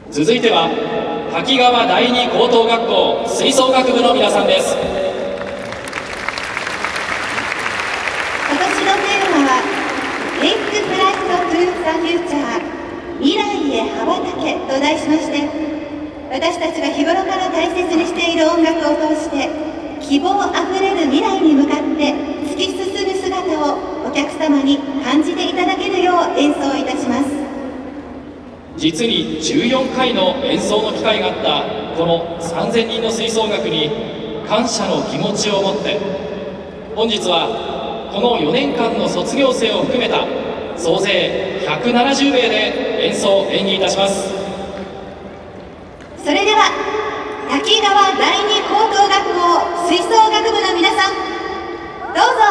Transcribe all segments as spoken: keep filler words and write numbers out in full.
続いては滝川第二高等学校吹奏楽部の皆さんです。 今年のテーマは「Take Flight to the Future 未来へ羽ばたけ」と題しまして、私たちが日頃から大切にしている音楽を通して希望あふれる未来に向かって突き進む姿をお客様に感じていただけるよう演奏いたします。 実にじゅうよんかいの演奏の機会があったこのさんぜんにんの吹奏楽に感謝の気持ちを持って、本日はこのよねんかんの卒業生を含めた総勢ひゃくななじゅうめいで演奏演技いたします。 それでは滝川第二高等学校吹奏楽部の皆さん、どうぞ。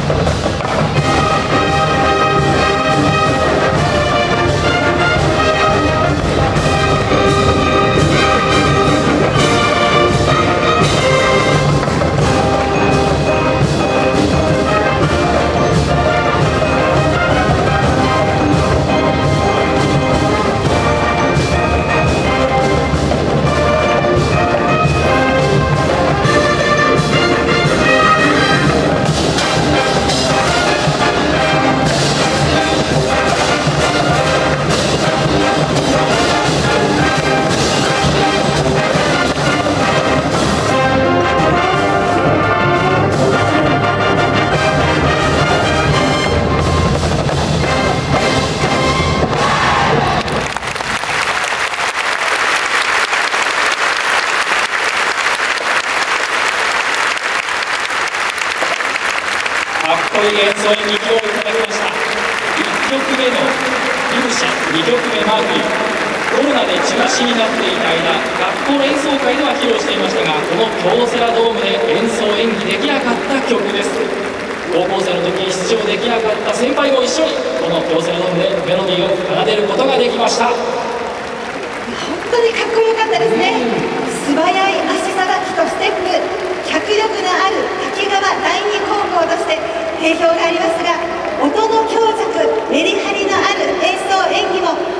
かっこいい演奏ににきょういただきました。いっきょくめの「勇者」、にきょくめ「マークリー」、コロナで中止になっていた間、学校の演奏会では披露していましたが、この京セラドームで演奏演技できなかった曲です。高校生の時に出場できなかった先輩も一緒にこの京セラドームでメロディーを奏でることができました。 本当にかっこよかったですね。素早い足さばきとステップ、脚力のある滝川第二高校として定評がありますが、音の強弱、メリハリのある演奏演技も